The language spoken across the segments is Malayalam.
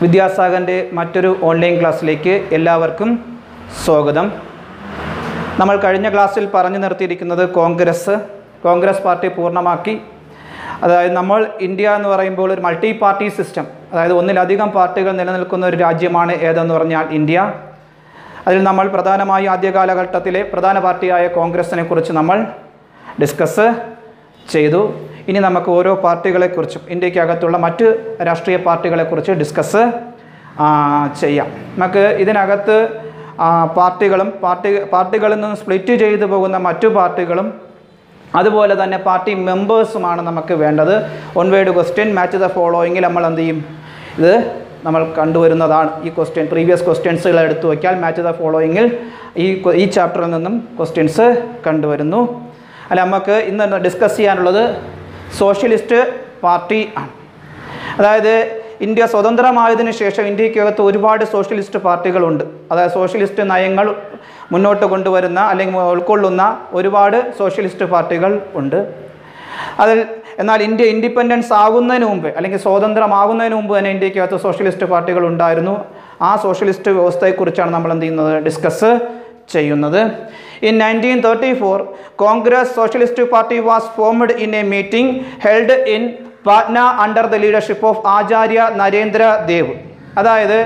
വിദ്യാസാഗറിൻ്റെ മറ്റൊരു ഓൺലൈൻ ക്ലാസ്സിലേക്ക് എല്ലാവർക്കും സ്വാഗതം. നമ്മൾ കഴിഞ്ഞ ക്ലാസ്സിൽ പറഞ്ഞു നിർത്തിയിരിക്കുന്നത് കോൺഗ്രസ് പാർട്ടി പൂർണ്ണമാക്കി. അതായത് നമ്മൾ ഇന്ത്യ എന്ന് പറയുമ്പോൾ ഒരു മൾട്ടി പാർട്ടി സിസ്റ്റം, അതായത് ഒന്നിലധികം പാർട്ടികൾ നിലനിൽക്കുന്ന ഒരു രാജ്യമാണ് ഏതെന്ന് പറഞ്ഞാൽ ഇന്ത്യ. അതിൽ നമ്മൾ പ്രധാനമായും ആദ്യ കാലഘട്ടത്തിലെ പ്രധാന പാർട്ടിയായ കോൺഗ്രസിനെ കുറിച്ച് നമ്മൾ ഡിസ്കസ് ചെയ്തു. ഇനി നമുക്ക് ഓരോ പാർട്ടികളെക്കുറിച്ചും ഇന്ത്യക്കകത്തുള്ള മറ്റ് രാഷ്ട്രീയ പാർട്ടികളെക്കുറിച്ച് ഡിസ്കസ് ചെയ്യാം. നമുക്ക് ഇതിനകത്ത് പാർട്ടികളിൽ നിന്ന് സ്പ്ലിറ്റ് ചെയ്തു പോകുന്ന മറ്റു പാർട്ടികളും അതുപോലെ തന്നെ പാർട്ടി മെമ്പേഴ്സുമാണ് നമുക്ക് വേണ്ടത്. One word question match the ഫോളോയിങ്ങിൽ നമ്മൾ എന്ത് ചെയ്യും, ഇത് നമ്മൾ കണ്ടുവരുന്നതാണ്. ഈ പ്രീവിയസ് ക്വസ്റ്റ്യൻസുകൾ എടുത്തു വയ്ക്കാൽ മാച്ച് ദ ഫോളോയിങ്ങിൽ ഈ ചാപ്റ്ററിൽ നിന്നും ക്വസ്റ്റ്യൻസ് കണ്ടുവരുന്നു. അല്ല, നമുക്ക് ഇന്ന് ഡിസ്കസ് ചെയ്യാനുള്ളത് സോഷ്യലിസ്റ്റ് പാർട്ടി ആണ്. അതായത് ഇന്ത്യ സ്വതന്ത്രമായതിനു ശേഷം ഇന്ത്യക്കകത്ത് ഒരുപാട് സോഷ്യലിസ്റ്റ് പാർട്ടികളുണ്ട്. അതായത് സോഷ്യലിസ്റ്റ് നയങ്ങൾ മുന്നോട്ട് കൊണ്ടുവരുന്ന അല്ലെങ്കിൽ ഉൾക്കൊള്ളുന്ന ഒരുപാട് സോഷ്യലിസ്റ്റ് പാർട്ടികൾ ഉണ്ട്. എന്നാൽ ഇന്ത്യ ഇൻഡിപെൻഡൻസ് ആകുന്നതിന് മുമ്പ് അല്ലെങ്കിൽ സ്വതന്ത്രമാകുന്നതിന് മുമ്പ് തന്നെ ഇന്ത്യക്കകത്ത് സോഷ്യലിസ്റ്റ് പാർട്ടികൾ ഉണ്ടായിരുന്നു. ആ സോഷ്യലിസ്റ്റ് വ്യവസ്ഥയെക്കുറിച്ചാണ് നമ്മൾ എന്ത് ചെയ്യുന്നത്, ഡിസ്കസ് ചെയ്യുന്നത്. In 1934, Congress Socialist Party was formed in a meeting held in Patna under the leadership of Acharya Narendra Dev. അതായത്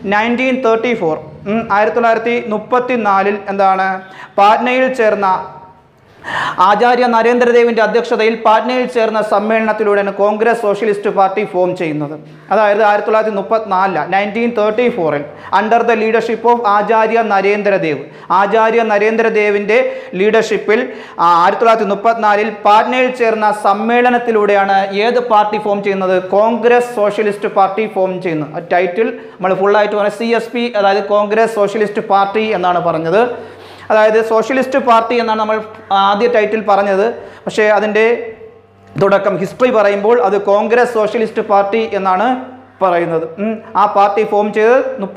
1934 എന്താണ് പാറ്റ്നയിൽ ചേർന്ന ആചാര്യ നരേന്ദ്രദേവിൻ്റെ അധ്യക്ഷതയിൽ പാറ്റ്നയിൽ ചേർന്ന സമ്മേളനത്തിലൂടെയാണ് കോൺഗ്രസ് സോഷ്യലിസ്റ്റ് പാർട്ടി ഫോം ചെയ്യുന്നത്. അതായത് 1934 under the leadership of Acharya നരേന്ദ്രദേവിൻ്റെ ലീഡർഷിപ്പിൽ 1934 പാറ്റ്നയിൽ ചേർന്ന സമ്മേളനത്തിലൂടെയാണ് ഏത് പാർട്ടി ഫോം ചെയ്യുന്നത്, കോൺഗ്രസ് സോഷ്യലിസ്റ്റ് പാർട്ടി ഫോം ചെയ്യുന്നത്. ടൈറ്റിൽ നമ്മൾ ഫുള്ളായിട്ട് പറഞ്ഞ CSP, അതായത് കോൺഗ്രസ് സോഷ്യലിസ്റ്റ് പാർട്ടി എന്നാണ് പറഞ്ഞത്. അതായത് സോഷ്യലിസ്റ്റ് പാർട്ടി എന്നാണ് നമ്മൾ ആദ്യ ടൈറ്റിൽ പറഞ്ഞത്. പക്ഷേ അതിൻ്റെ തുടക്കം ഹിസ്റ്ററി പറയുമ്പോൾ അത് കോൺഗ്രസ് സോഷ്യലിസ്റ്റ് പാർട്ടി എന്നാണ് പറയുന്നത്. ആ പാർട്ടി ഫോം ചെയ്തത്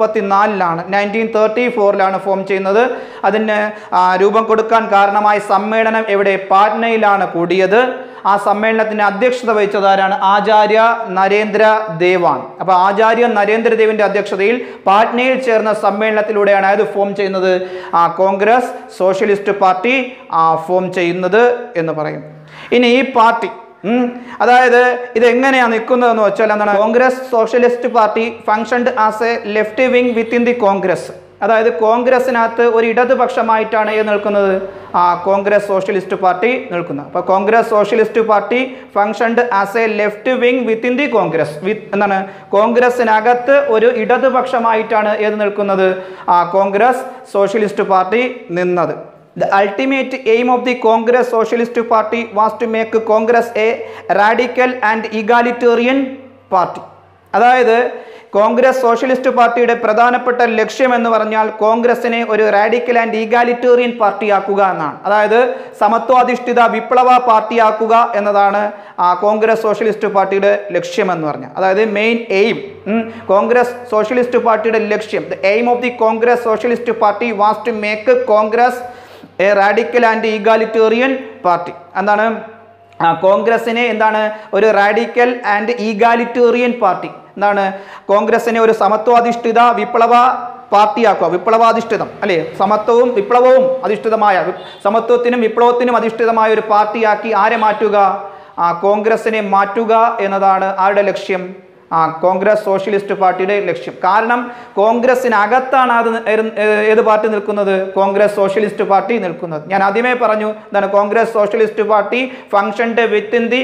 1934 ഫോം ചെയ്യുന്നത്. അതിന് രൂപം കൊടുക്കാൻ കാരണമായ സമ്മേളനം എവിടെ, പാറ്റ്നയിലാണ് കൂടിയത്. ആ സമ്മേളനത്തിന് അധ്യക്ഷത വഹിച്ചതാരാണ്, ആചാര്യ നരേന്ദ്ര ദേവാണ്. അപ്പോൾ ആചാര്യ നരേന്ദ്രദേവിൻ്റെ അധ്യക്ഷതയിൽ പാറ്റ്നയിൽ ചേർന്ന സമ്മേളനത്തിലൂടെയാണ് അത് ഫോം ചെയ്യുന്നത്, കോൺഗ്രസ് സോഷ്യലിസ്റ്റ് പാർട്ടി ഫോം ചെയ്യുന്നത് എന്ന് പറയും. ഇനി ഈ പാർട്ടി അതായത് ഇതെങ്ങനെയാണ് നിൽക്കുന്നതെന്ന് വെച്ചാൽ എന്താണ്, Congress socialist party functioned as a left wing within the Congress. അതായത് കോൺഗ്രസിനകത്ത് ഒരു ഇടതുപക്ഷമായിട്ടാണ് നിൽക്കുന്നത്, കോൺഗ്രസ് സോഷ്യലിസ്റ്റ് പാർട്ടി നിൽക്കുന്നത്. അപ്പോൾ Congress socialist party functioned as a left wing within the Congress. എന്താണ്, കോൺഗ്രസിനകത്ത് ഒരു ഇടതുപക്ഷമായിട്ടാണ് നിൽക്കുന്നത്, കോൺഗ്രസ് സോഷ്യലിസ്റ്റ് പാർട്ടി നിന്നത്. The ultimate aim of the Congress Socialist Party was to make Congress a radical and egalitarian party. അതായത് കോൺഗ്രസ് സോഷ്യലിസ്റ്റ് പാർട്ടിയുടെ പ്രധാനപ്പെട്ട ലക്ഷ്യം എന്ന് പറഞ്ഞാൽ കോൺഗ്രസിനെ ഒരു റാഡിക്കൽ ആൻഡ് ഈഗാലിറ്റേറിയൻ പാർട്ടിയാക്കുക എന്നാണ്. അതായത് സമത്വാധിഷ്ഠിത വിപ്ലവ പാർട്ടിയാക്കുക എന്നതാണ് കോൺഗ്രസ് സോഷ്യലിസ്റ്റ് പാർട്ടിയുടെ ലക്ഷ്യം എന്ന് പറഞ്ഞാൽ. അതായത് മെയിൻ എയിം, കോൺഗ്രസ് സോഷ്യലിസ്റ്റ് പാർട്ടിയുടെ ലക്ഷ്യം, the aim of the Congress socialist party was to make Congress a radical and egalitarian party. എന്താണ്, കോൺഗ്രസിനെ എന്താണ് ഒരു റാഡിക്കൽ ആൻഡ് ഈഗാലിറ്റേറിയൻ പാർട്ടി, എന്താണ് കോൺഗ്രസിനെ ഒരു സമത്വാധിഷ്ഠിത വിപ്ലവ പാർട്ടിയാക്കുക. വിപ്ലവാധിഷ്ഠിതം അല്ലേ, സമത്വവും വിപ്ലവവും അധിഷ്ഠിതമായ, സമത്വത്തിനും വിപ്ലവത്തിനും അധിഷ്ഠിതമായ ഒരു പാർട്ടിയാക്കി ആരെ മാറ്റുക, കോൺഗ്രസിനെ മാറ്റുക എന്നതാണ് ആരുടെ ലക്ഷ്യം, കോൺഗ്രസ് സോഷ്യലിസ്റ്റ് പാർട്ടിയുടെ ലക്ഷ്യം. കാരണം കോൺഗ്രസിനകത്താണ് ഏത് പാർട്ടി നിൽക്കുന്നത്, കോൺഗ്രസ് സോഷ്യലിസ്റ്റ് പാർട്ടി നിൽക്കുന്നത്. ഞാൻ ആദ്യമേ പറഞ്ഞു എന്താണ്, Congress socialist party functioned within the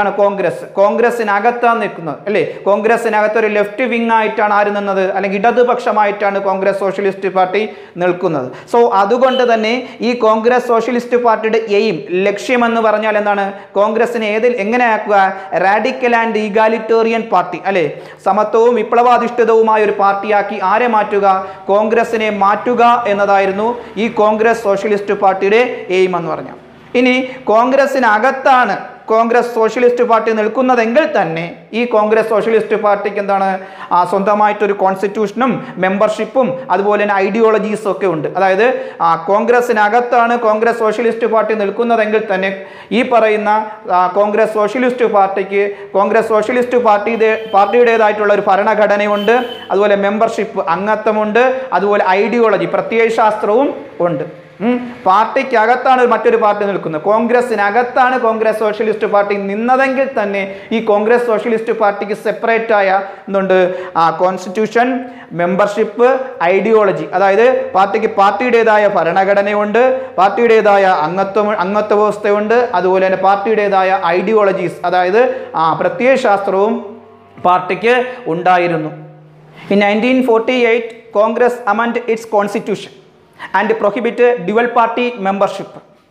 കോൺഗ്രസിനകത്താണ് നിൽക്കുന്നത് അല്ലേ. കോൺഗ്രസിനകത്ത് ഒരു ലെഫ്റ്റ് വിങ് ആയിട്ടാണ് ആര് നിന്നത്, അല്ലെങ്കിൽ ഇടതുപക്ഷമായിട്ടാണ് കോൺഗ്രസ് സോഷ്യലിസ്റ്റ് പാർട്ടി നിൽക്കുന്നത്. സോ അതുകൊണ്ട് തന്നെ ഈ കോൺഗ്രസ് സോഷ്യലിസ്റ്റ് പാർട്ടിയുടെ എയിം, ലക്ഷ്യം എന്ന് പറഞ്ഞാൽ എന്താണ്, കോൺഗ്രസിനെ എങ്ങനെയാക്കുക, റാഡിക്കൽ ആൻഡ് ഈഗാലിറ്റേറിയൻ പാർട്ടി അല്ലേ, സമത്വവും വിപ്ലവാധിഷ്ഠിതവുമായ ഒരു പാർട്ടിയാക്കി ആരെ മാറ്റുക, കോൺഗ്രസിനെ മാറ്റുക എന്നതായിരുന്നു ഈ കോൺഗ്രസ് സോഷ്യലിസ്റ്റ് പാർട്ടിയുടെ എയിം എന്ന് പറഞ്ഞാൽ. ഇനി കോൺഗ്രസിനകത്താണ് കോൺഗ്രസ് സോഷ്യലിസ്റ്റ് പാർട്ടി നിൽക്കുന്നതെങ്കിൽ തന്നെ ഈ കോൺഗ്രസ് സോഷ്യലിസ്റ്റ് പാർട്ടിക്ക് എന്താണ് സ്വന്തമായിട്ടൊരു കോൺസ്റ്റിറ്റ്യൂഷനും മെമ്പർഷിപ്പും അതുപോലെ തന്നെ ഐഡിയോളജീസും ഒക്കെ ഉണ്ട്. അതായത് കോൺഗ്രസിനകത്താണ് കോൺഗ്രസ് സോഷ്യലിസ്റ്റ് പാർട്ടി നിൽക്കുന്നതെങ്കിൽ തന്നെ ഈ പറയുന്ന കോൺഗ്രസ് സോഷ്യലിസ്റ്റ് പാർട്ടിക്ക് കോൺഗ്രസ് സോഷ്യലിസ്റ്റ് പാർട്ടിയുടേതായിട്ടുള്ള ഒരു ഭരണഘടനയുണ്ട്, അതുപോലെ മെമ്പർഷിപ്പ് അംഗത്വമുണ്ട്, അതുപോലെ ഐഡിയോളജി പ്രത്യയശാസ്ത്രവും ഉണ്ട്. പാർട്ടിക്കകത്താണ് മറ്റൊരു പാർട്ടി നിൽക്കുന്നത്. കോൺഗ്രസിനകത്താണ് കോൺഗ്രസ് സോഷ്യലിസ്റ്റ് പാർട്ടി നിന്നതെങ്കിൽ തന്നെ ഈ കോൺഗ്രസ് സോഷ്യലിസ്റ്റ് പാർട്ടിക്ക് സെപ്പറേറ്റ് ആയ എന്തുണ്ട് കോൺസ്റ്റിറ്റ്യൂഷൻ, മെമ്പർഷിപ്പ്, ഐഡിയോളജി. അതായത് പാർട്ടിയുടേതായ ഭരണഘടനയുണ്ട്, പാർട്ടിയുടേതായ അംഗത്വ വ്യവസ്ഥയുണ്ട്, അതുപോലെ തന്നെ പാർട്ടിയുടേതായ ഐഡിയോളജീസ് അതായത് പ്രത്യയശാസ്ത്രവും പാർട്ടിക്ക് ഉണ്ടായിരുന്നു. In 1948 Congress amended its constitution and prohibited dual party membership.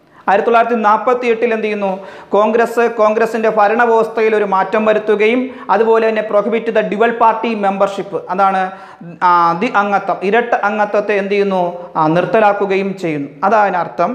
1948 എന്ത് ചെയ്യുന്നു, കോൺഗ്രസിൻ്റെ ഭരണവ്യവസ്ഥയിൽ ഒരു മാറ്റം വരുത്തുകയും അതുപോലെ തന്നെ prohibit the dual party membership, അതാണ് അംഗത്വം, ഇരട്ട അംഗത്വത്തെ എന്ത് ചെയ്യുന്നു, നിർത്തലാക്കുകയും ചെയ്യുന്നു. അതാണ് അർത്ഥം.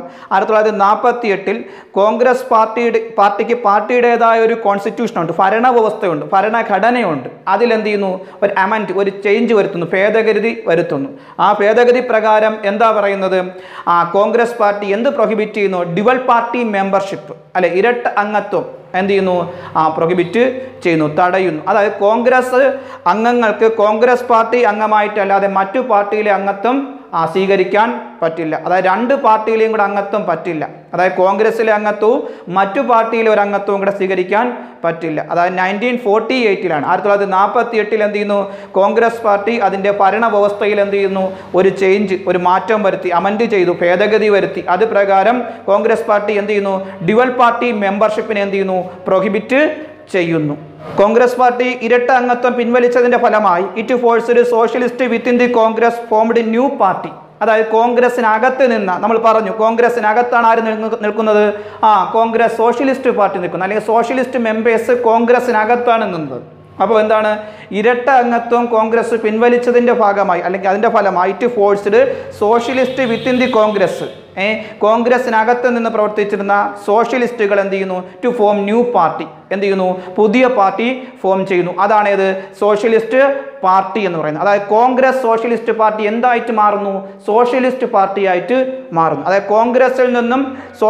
1948 കോൺഗ്രസ് പാർട്ടിക്ക് പാർട്ടിയുടേതായ ഒരു കോൺസ്റ്റിറ്റ്യൂഷനുണ്ട്, ഭരണവ്യവസ്ഥയുണ്ട്, ഭരണഘടനയുണ്ട്. അതിലെന്ത് ചെയ്യുന്നു, ഒരു ചേഞ്ച് വരുത്തുന്നു, ഭേദഗതി വരുത്തുന്നു. ആ ഭേദഗതി പ്രകാരം എന്താ പറയുന്നത്, കോൺഗ്രസ് പാർട്ടി എന്ത് പ്രൊഹിബിറ്റ് ചെയ്യുന്നു, ഡ്യുവൽ പാർട്ടി മെമ്പർഷിപ്പ് അല്ലെ ഇരട്ട അംഗത്വം എന്ത് ചെയ്യുന്നു, പ്രൊഹിബിറ്റ് ചെയ്യുന്നു, തടയുന്നു. അതായത് കോൺഗ്രസ് അംഗങ്ങൾക്ക് കോൺഗ്രസ് പാർട്ടി അംഗമായിട്ടല്ലാതെ മറ്റു പാർട്ടിയിലെ അംഗത്വം സ്വീകരിക്കാൻ പറ്റില്ല. അതായത് രണ്ട് പാർട്ടിയിലെയും കൂടെ അംഗത്വം പറ്റില്ല. അതായത് കോൺഗ്രസിലെ അംഗത്വവും മറ്റു പാർട്ടിയിലെ ഒരു അംഗത്വവും കൂടെ സ്വീകരിക്കാൻ പറ്റില്ല. അതായത് 1948 1948 എന്ത് ചെയ്യുന്നു, കോൺഗ്രസ് പാർട്ടി അതിൻ്റെ ഭരണവ്യവസ്ഥയിൽ എന്ത് ചെയ്യുന്നു, ഒരു മാറ്റം വരുത്തി, അമെൻഡ് ചെയ്തു, ഭേദഗതി വരുത്തി. അത് പ്രകാരം കോൺഗ്രസ് പാർട്ടി എന്ത് ചെയ്യുന്നു, ഡ്യുവൽ പാർട്ടി മെമ്പർഷിപ്പിനെ എന്ത് ചെയ്യുന്നു, പ്രൊഹിബിറ്റ് ചെയ്യുന്നു. കോൺഗ്രസ് പാർട്ടി ഇരട്ട അംഗത്വം പിൻവലിച്ചതിന്റെ ഫലമായി it forced socialist within the Congress formed new party. അതായത് കോൺഗ്രസിനകത്ത് നിന്ന് നമ്മൾ പറഞ്ഞു, കോൺഗ്രസിനകത്താണ് ആര് നിൽക്കുന്നത്, കോൺഗ്രസ് സോഷ്യലിസ്റ്റ് പാർട്ടി നിൽക്കുന്നത്, അല്ലെങ്കിൽ സോഷ്യലിസ്റ്റ് മെമ്പേഴ്സ് കോൺഗ്രസിനകത്താണ് നിന്നത്. അപ്പോൾ എന്താണ്, ഇരട്ട അംഗത്വം കോൺഗ്രസ് പിൻവലിച്ചതിൻ്റെ ഭാഗമായി അല്ലെങ്കിൽ അതിൻ്റെ ഫലമായി it forced socialist within the Congress, കോൺഗ്രസിനകത്ത് നിന്ന് പ്രവർത്തിച്ചിരുന്ന സോഷ്യലിസ്റ്റുകൾ എന്ത് ചെയ്യുന്നു, ടു ഫോം ന്യൂ പാർട്ടി, എന്ത് ചെയ്യുന്നു, പുതിയ പാർട്ടി ഫോം ചെയ്യുന്നു. അതാണേത്, സോഷ്യലിസ്റ്റ് പാർട്ടി എന്ന് പറയുന്നത്. അതായത് കോൺഗ്രസ് സോഷ്യലിസ്റ്റ് പാർട്ടി എന്തായിട്ട് മാറുന്നു, സോഷ്യലിസ്റ്റ് പാർട്ടിയായിട്ട് മാറുന്നു. അതായത് കോൺഗ്രസിൽ നിന്നും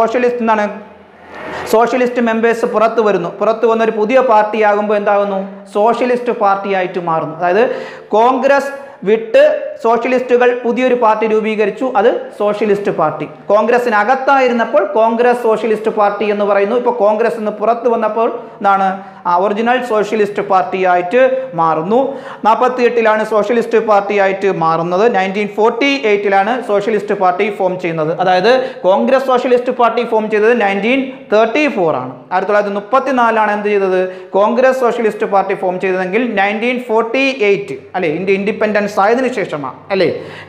സോഷ്യലിസ്റ്റ് മെമ്പേഴ്സ് പുറത്തു വന്ന ഒരു പുതിയ പാർട്ടിയാകുമ്പോൾ എന്താകുന്നു, സോഷ്യലിസ്റ്റ് പാർട്ടിയായിട്ട് മാറുന്നു. അതായത് കോൺഗ്രസ് വിട്ട് സോഷ്യലിസ്റ്റുകൾ പുതിയൊരു പാർട്ടി രൂപീകരിച്ചു, അത് സോഷ്യലിസ്റ്റ് പാർട്ടി. കോൺഗ്രസിനകത്തായിരുന്നപ്പോൾ കോൺഗ്രസ് സോഷ്യലിസ്റ്റ് പാർട്ടി എന്ന് പറയുന്നു. ഇപ്പോൾ കോൺഗ്രസ് നിന്ന് പുറത്തു വന്നപ്പോൾ എന്താണ്, ഒറിജിനൽ സോഷ്യലിസ്റ്റ് പാർട്ടിയായിട്ട് മാറുന്നു. 1948 സോഷ്യലിസ്റ്റ് പാർട്ടിയായിട്ട് മാറുന്നത്. 1948 സോഷ്യലിസ്റ്റ് പാർട്ടി ഫോം ചെയ്യുന്നത്. അതായത് കോൺഗ്രസ് സോഷ്യലിസ്റ്റ് പാർട്ടി ഫോം ചെയ്തത് 1934 ആണ്. 1934 എന്ത് ചെയ്തത്, കോൺഗ്രസ് സോഷ്യലിസ്റ്റ് പാർട്ടി ഫോം ചെയ്തതെങ്കിൽ 1948 അല്ലെ, ഇന്ത്യ ഇൻഡിപെൻഡൻസ് ആയതിനു ശേഷമാണ് അല്ലേ.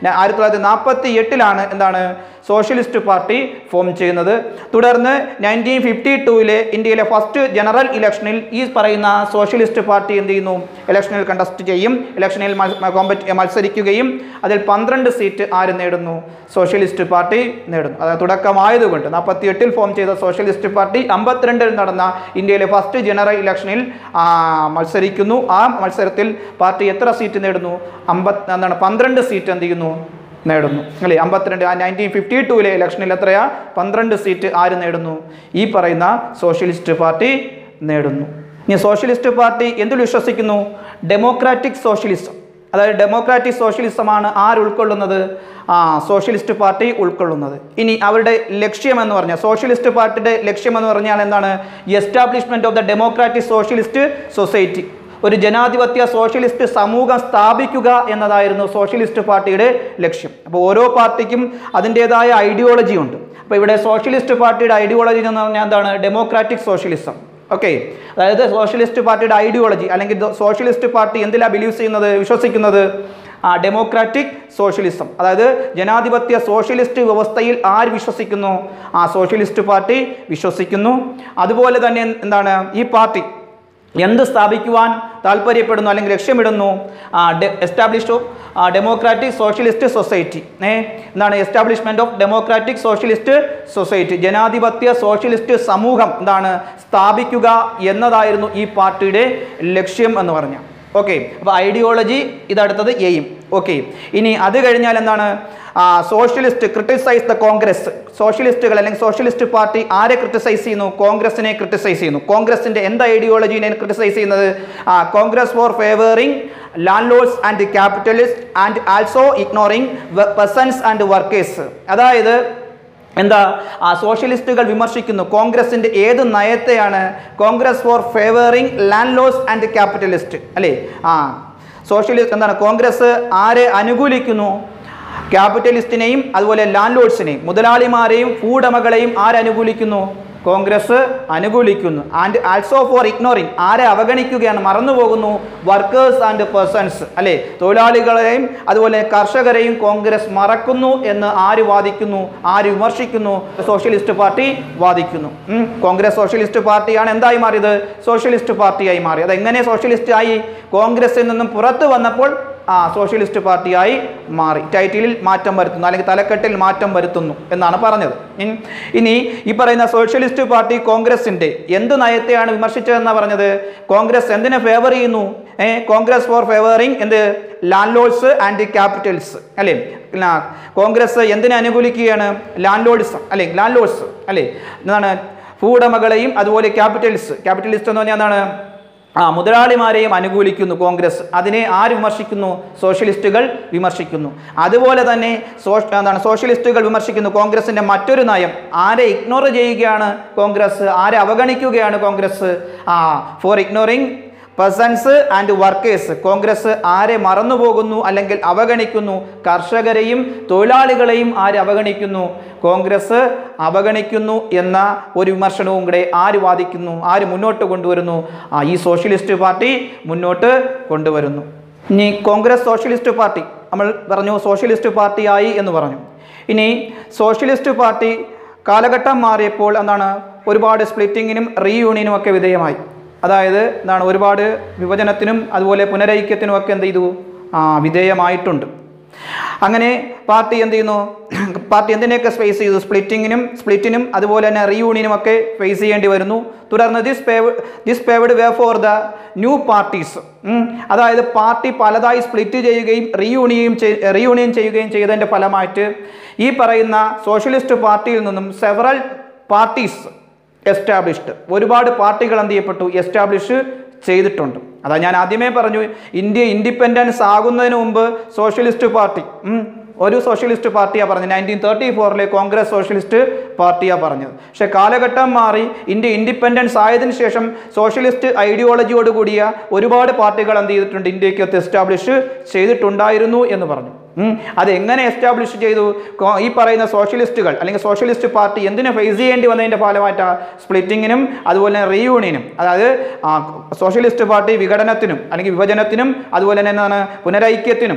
1948 എന്താണ്, സോഷ്യലിസ്റ്റ് പാർട്ടി ഫോം ചെയ്യുന്നത്. തുടർന്ന് 1952 ഇന്ത്യയിലെ ഫസ്റ്റ് ജനറൽ ഇലക്ഷനിൽ ഈ പറയുന്ന സോഷ്യലിസ്റ്റ് പാർട്ടി എന്ത് ചെയ്യുന്നു, ഇലക്ഷനിൽ കണ്ടസ്റ്റ് ചെയ്യും, ഇലക്ഷനിൽ മത്സരിക്കുകയും അതിൽ 12 സീറ്റ് ആര് നേടുന്നു, സോഷ്യലിസ്റ്റ് പാർട്ടി നേടുന്നു. അതായത് തുടക്കമായതുകൊണ്ട് 1948 ഫോം ചെയ്ത സോഷ്യലിസ്റ്റ് പാർട്ടി 1952 നടന്ന ഇന്ത്യയിലെ ഫസ്റ്റ് ജനറൽ ഇലക്ഷനിൽ മത്സരിക്കുന്നു. ആ മത്സരത്തിൽ പാർട്ടി എത്ര സീറ്റ് നേടുന്നു, 12 സീറ്റ് എന്ത് ചെയ്യുന്നു, നേടുന്നു അല്ലേ. 1952 ഇലക്ഷനിൽ എത്രയാ, 12 സീറ്റ് ആര് നേടുന്നു, ഈ പറയുന്ന സോഷ്യലിസ്റ്റ് പാർട്ടി നേടുന്നു. ഇനി സോഷ്യലിസ്റ്റ് പാർട്ടി എന്തിൽ വിശ്വസിക്കുന്നു, ഡെമോക്രാറ്റിക് സോഷ്യലിസം. അതായത് ഡെമോക്രാറ്റിക് സോഷ്യലിസമാണ് ആര് ഉൾക്കൊള്ളുന്നത്, സോഷ്യലിസ്റ്റ് പാർട്ടി ഉൾക്കൊള്ളുന്നത്. ഇനി അവരുടെ ലക്ഷ്യമെന്ന് പറഞ്ഞാൽ, സോഷ്യലിസ്റ്റ് പാർട്ടിയുടെ ലക്ഷ്യമെന്ന് പറഞ്ഞാൽ എന്താണ്, establishment of the democratic socialist society, ഒരു ജനാധിപത്യ സോഷ്യലിസ്റ്റ് സമൂഹം സ്ഥാപിക്കുക എന്നതായിരുന്നു സോഷ്യലിസ്റ്റ് പാർട്ടിയുടെ ലക്ഷ്യം. അപ്പോൾ ഓരോ പാർട്ടിക്കും അതിൻ്റെതായ ഐഡിയോളജി ഉണ്ട്. അപ്പോൾ ഇവിടെ സോഷ്യലിസ്റ്റ് പാർട്ടിയുടെ ഐഡിയോളജി എന്ന് പറഞ്ഞാൽ എന്താണ്, ഡെമോക്രാറ്റിക് സോഷ്യലിസം. ഓക്കെ, അതായത് സോഷ്യലിസ്റ്റ് പാർട്ടിയുടെ ഐഡിയോളജി അല്ലെങ്കിൽ സോഷ്യലിസ്റ്റ് പാർട്ടി എന്തിലാണ് വിശ്വസിക്കുന്നത്, ഡെമോക്രാറ്റിക് സോഷ്യലിസം. അതായത് ജനാധിപത്യ സോഷ്യലിസ്റ്റ് വ്യവസ്ഥയിൽ ആര് വിശ്വസിക്കുന്നു, സോഷ്യലിസ്റ്റ് പാർട്ടി വിശ്വസിക്കുന്നു. അതുപോലെ തന്നെ എന്താണ്, ഈ പാർട്ടി എന്ത് സ്ഥാപിക്കുവാൻ താല്പര്യപ്പെടുന്നു അല്ലെങ്കിൽ ലക്ഷ്യമിടുന്നു? Establish democratic socialist society. എന്താണ് establishment of democratic socialist society? ജനാധിപത്യ സോഷ്യലിസ്റ്റ് സമൂഹം എന്താണ് സ്ഥാപിക്കുക എന്നതായിരുന്നു ഈ പാർട്ടിയുടെ ലക്ഷ്യം എന്ന് പറഞ്ഞ. ഓക്കെ, അപ്പോൾ ഐഡിയോളജി ഇതടുത്തത് എയിം. ഓക്കെ, ഇനി അത് കഴിഞ്ഞാൽ എന്താണ് സോഷ്യലിസ്റ്റ് ക്രിട്ടിസൈസ് ദ കോൺഗ്രസ്. സോഷ്യലിസ്റ്റുകൾ അല്ലെങ്കിൽ സോഷ്യലിസ്റ്റ് പാർട്ടി ആരെ ക്രിട്ടിസൈസ് ചെയ്യുന്നു? കോൺഗ്രസിനെ ക്രിട്ടിസൈസ് ചെയ്യുന്നു. കോൺഗ്രസിന്റെ എന്ത് ഐഡിയോളജിനെ ക്രിട്ടിസൈസ് ചെയ്യുന്നത്? Congress for favouring landlords and capitalist and also ignoring peasants and workers. അതായത് എന്താ സോഷ്യലിസ്റ്റുകൾ വിമർശിക്കുന്നു കോൺഗ്രസിന്റെ ഏത് നയത്തെയാണ്? Congress for favouring landlords and capitalist അല്ലേ? സോഷ്യലിസ്റ്റ് എന്താണ്? കോൺഗ്രസ് ആരെ അനുകൂലിക്കുന്നു? ക്യാപിറ്റലിസ്റ്റിനെയും അതുപോലെ ലാൻഡ് ലോർഡ്സിനെയും മുതലാളിമാരെയും ഭൂവുടമകളെയും ആരനുകൂലിക്കുന്നു? കോൺഗ്രസ് അനുകൂലിക്കുന്നു. ആൻഡ് ആൾസോ ഫോർ ഇഗ്നോറിംഗ് ആരെ അവഗണിക്കുകയാണ്, മറന്നുപോകുന്നു? വർക്കേഴ്സ് ആൻഡ് പേഴ്സൺസ് അല്ലേ? തൊഴിലാളികളെയും അതുപോലെ കർഷകരെയും കോൺഗ്രസ് മറക്കുന്നു എന്ന് ആര് വാദിക്കുന്നു? ആര് വിമർശിക്കുന്നു? സോഷ്യലിസ്റ്റ് പാർട്ടി വാദിക്കുന്നു. കോൺഗ്രസ് സോഷ്യലിസ്റ്റ് പാർട്ടിയാണ് എന്തായി മാറിയത്? സോഷ്യലിസ്റ്റ് പാർട്ടിയായി മാറി. അതെങ്ങനെ സോഷ്യലിസ്റ്റ് ആയി? കോൺഗ്രസിൽ നിന്നും പുറത്തു വന്നപ്പോൾ സോഷ്യലിസ്റ്റ് പാർട്ടിയായി മാറി. ടൈറ്റിലിൽ മാറ്റം വരുത്തുന്നു അല്ലെങ്കിൽ തലക്കെട്ടിൽ മാറ്റം വരുത്തുന്നു എന്നാണ് പറഞ്ഞത്. ഇനി ഈ പറയുന്ന സോഷ്യലിസ്റ്റ് പാർട്ടി കോൺഗ്രസിന്റെ എന്ത് നയത്തെയാണ് വിമർശിച്ചതെന്നാണ് പറഞ്ഞത്? കോൺഗ്രസ് എന്തിനെ ഫേവർ ചെയ്യുന്നു? കോൺഗ്രസ് ഫോർ ഫേവറിംഗ് എന്ത്? ലാൻഡ് ലോർഡ്സ് ആൻഡ് ക്യാപിറ്റൽസ് അല്ലേ? കോൺഗ്രസ് എന്തിനെ അനുകൂലിക്കുകയാണ്? ലാൻഡ് ലോർഡ്സ് അല്ലേ? ലാൻഡ് ലോർഡ്സ് അല്ലേ? എന്താണ്? ഭൂവുടമകളെയും അതുപോലെ ക്യാപിറ്റലിസ്റ്റ് എന്ന് പറഞ്ഞാൽ എന്താണ്? മുതലാളിമാരെയും അനുകൂലിക്കുന്നു കോൺഗ്രസ്. അതിനെ ആര് വിമർശിക്കുന്നു? സോഷ്യലിസ്റ്റുകൾ വിമർശിക്കുന്നു. അതുപോലെ തന്നെ സോഷ്യലിസ്റ്റുകൾ വിമർശിക്കുന്നു കോൺഗ്രസിന്റെ മറ്റൊരു നയം. ആരെ ഇഗ്നോർ ചെയ്യുകയാണ് കോൺഗ്രസ്? ആരെ അവഗണിക്കുകയാണ് Congress? For ignoring persons and workers. Congress ആരെ മറന്നുപോകുന്നു അല്ലെങ്കിൽ അവഗണിക്കുന്നു? കർഷകരെയും തൊഴിലാളികളെയും ആര് അവഗണിക്കുന്നു? കോൺഗ്രസ് അവഗണിക്കുന്നു എന്ന ഒരു വിമർശനവും കൂടെ ആര് വാദിക്കുന്നു? ആര് മുന്നോട്ട് കൊണ്ടുവരുന്നു? ഈ സോഷ്യലിസ്റ്റ് പാർട്ടി മുന്നോട്ട് കൊണ്ടുവരുന്നു. ഇനി കോൺഗ്രസ് സോഷ്യലിസ്റ്റ് പാർട്ടി നമ്മൾ പറഞ്ഞു സോഷ്യലിസ്റ്റ് പാർട്ടിയായി എന്ന് പറഞ്ഞു. ഇനി സോഷ്യലിസ്റ്റ് പാർട്ടി കാലഘട്ടം മാറിയപ്പോൾ എന്താണ്? ഒരുപാട് സ്പ്ലിറ്റിങ്ങിനും റീയൂണിയനും ഒക്കെ വിധേയമായി. അതായത് എന്താണ്? ഒരുപാട് വിഭജനത്തിനും അതുപോലെ പുനരൈക്യത്തിനും ഒക്കെ എന്ത് ചെയ്തു? വിധേയമായിട്ടുണ്ട്. അങ്ങനെ പാർട്ടി എന്ത് ചെയ്യുന്നു? പാർട്ടി എന്തിനെയൊക്കെ ഫേസ് ചെയ്തു? സ്പ്ലിറ്റിനും അതുപോലെ തന്നെ റീയൂണിയനും ഒക്കെ ഫേസ് ചെയ്യേണ്ടി വരുന്നു. തുടർന്ന് this paved way for the new parties. അതായത് പാർട്ടി പലതായി സ്പ്ലിറ്റ് ചെയ്യുകയും റീയൂണിയൻ ചെയ്യുകയും ചെയ്തതിൻ്റെ ഫലമായിട്ട് ഈ പറയുന്ന സോഷ്യലിസ്റ്റ് പാർട്ടിയിൽ നിന്നും സെവറൽ പാർട്ടീസ് എസ്റ്റാബ്ലിഷ്ഡ്. ഒരുപാട് പാർട്ടികൾ എന്ത് ചെയ്യപ്പെട്ടു? എസ്റ്റാബ്ലിഷ് ചെയ്തിട്ടുണ്ട്. അതാ ഞാൻ ആദ്യമേ പറഞ്ഞു, ഇന്ത്യ ഇൻഡിപെൻഡൻസ് ആകുന്നതിന് മുമ്പ് സോഷ്യലിസ്റ്റ് പാർട്ടി ഒരു സോഷ്യലിസ്റ്റ് പാർട്ടിയാണ് പറഞ്ഞത്. 1934 കോൺഗ്രസ് സോഷ്യലിസ്റ്റ് പാർട്ടിയാണ് പറഞ്ഞത്. പക്ഷെ കാലഘട്ടം മാറി ഇന്ത്യ ഇൻഡിപെൻഡൻസ് ആയതിനു ശേഷം സോഷ്യലിസ്റ്റ് ഐഡിയോളജിയോട് കൂടിയ ഒരുപാട് പാർട്ടികൾ എന്ത് ചെയ്തിട്ടുണ്ട്? ഇന്ത്യക്കകത്ത് എസ്റ്റാബ്ലിഷ് ചെയ്തിട്ടുണ്ടായിരുന്നു എന്ന് പറഞ്ഞു. അതെങ്ങനെ എസ്റ്റാബ്ലിഷ് ചെയ്തു? ഈ പറയുന്ന സോഷ്യലിസ്റ്റുകൾ അല്ലെങ്കിൽ സോഷ്യലിസ്റ്റ് പാർട്ടി എന്തിനു ഫേസ് ചെയ്യേണ്ടി വന്നതിൻ്റെ ഫലമായിട്ടാണ്? സ്പ്ലിറ്റിങ്ങിനും അതുപോലെ തന്നെ റീയൂണിയനും. അതായത് സോഷ്യലിസ്റ്റ് പാർട്ടി വിഘടനത്തിനും അല്ലെങ്കിൽ വിഭജനത്തിനും അതുപോലെ തന്നെ എന്താണ് പുനരൈക്യത്തിനും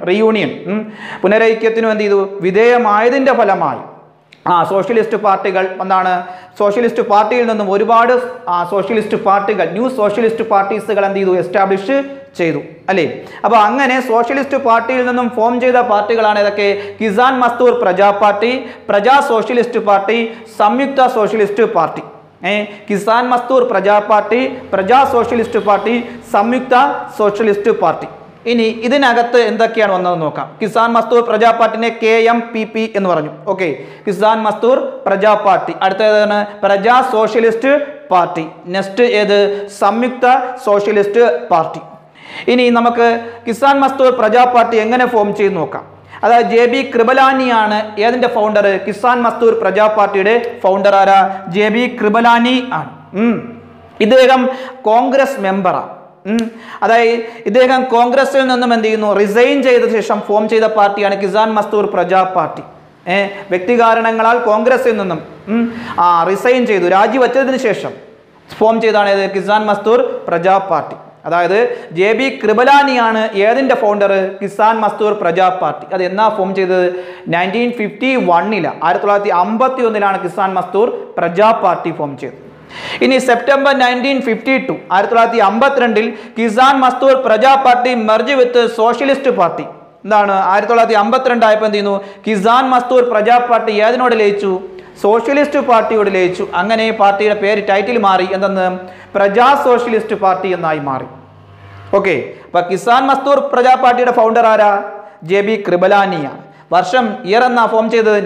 പുനരൈക്യത്തിനും എന്ത് ചെയ്തു? വിധേയമായതിൻ്റെ ഫലമായി സോഷ്യലിസ്റ്റ് പാർട്ടികൾ എന്താണ്? സോഷ്യലിസ്റ്റ് പാർട്ടിയിൽ നിന്നും ഒരുപാട് സോഷ്യലിസ്റ്റ് പാർട്ടികൾ ന്യൂ സോഷ്യലിസ്റ്റ് പാർട്ടീസുകൾ എന്ത് ചെയ്തു? എസ്റ്റാബ്ലിഷ് ചെയ്തു അല്ലേ? അപ്പോൾ അങ്ങനെ സോഷ്യലിസ്റ്റ് പാർട്ടിയിൽ നിന്നും ഫോം ചെയ്ത പാർട്ടികളാണ് ഇതൊക്കെ. Kisan Mazdoor Praja party, Praja socialist party, Samyukta socialist party. Kisan Mazdoor Praja party, Praja socialist party, Samyukta socialist party. ഇനി ഇതിനകത്ത് എന്തൊക്കെയാണ് വന്നതെന്ന് നോക്കാം. കിസാൻ മസ്ദൂർ പ്രജാ പാർട്ടിനെ KMPP എന്ന് പറഞ്ഞു. Okay, Kisan Mazdoor Praja party. അടുത്തതാണ് പ്രജാ സോഷ്യലിസ്റ്റ് പാർട്ടി. നെക്സ്റ്റ് ഏത്? Samyukta socialist party. ഇനി നമുക്ക് കിസാൻ മസ്ദൂർ പ്രജാ പാർട്ടി എങ്ങനെ ഫോം ചെയ്ത് നോക്കാം. അതായത് JB കൃപലാനിയാണ് ഏതിൻ്റെ ഫൗണ്ടർ? കിസാൻ മസ്ദൂർ പ്രജാ പാർട്ടിയുടെ ഫൗണ്ടർ ആരാ? JB കൃപലാനി ആണ്. ഇദ്ദേഹം കോൺഗ്രസ് മെമ്പറാണ്. അതായത് ഇദ്ദേഹം കോൺഗ്രസിൽ നിന്നും എന്ത് ചെയ്യുന്നു? റിസൈൻ ചെയ്ത ശേഷം ഫോം ചെയ്ത പാർട്ടിയാണ് കിസാൻ മസ്ദൂർ പ്രജാ പാർട്ടി. വ്യക്തികാരണങ്ങളാൽ കോൺഗ്രസിൽ നിന്നും റിസൈൻ ചെയ്തു, രാജിവെച്ചതിന് ശേഷം ഫോം ചെയ്താണ് ഏത്? കിസാൻ മസ്ദൂർ പ്രജാ പാർട്ടി. അതായത് JB കൃപലാനിയാണ് ഏതിൻ്റെ ഫൗണ്ടർ? കിസാൻ മസ്ദൂർ പ്രജാ പാർട്ടി. അത് എന്നാ ഫോം ചെയ്തത്? 1951 1951 കിസാൻ മസ്ദൂർ പ്രജാ പാർട്ടി ഫോം ചെയ്തു. ഇനി September 1952 1952 Kisan Mazdoor Praja party merge with socialist party. എന്താണ് 1952 ആയപ്പോൾ എന്ത് ചെയ്യുന്നു? കിസാൻ മസ്ദൂർ പ്രജാ പാർട്ടി ഏതിനോട് ലയിച്ചു? സോഷ്യലിസ്റ്റ് പാർട്ടിയോട് ലയിച്ചു. അങ്ങനെ പാർട്ടിയുടെ പേര് ടൈറ്റിൽ മാറി, എന്തെന്ന്? പ്രജാ സോഷ്യലിസ്റ്റ് പാർട്ടി എന്നായി മാറി. ഓക്കെ, അപ്പൊ കിസാൻ മസ്ദൂർ പ്രജാ പാർട്ടിയുടെ ഫൗണ്ടർ ആരാ? JB കൃപലാനിയ. വർഷം ഇയർ എന്നാ ഫോം ചെയ്തത്?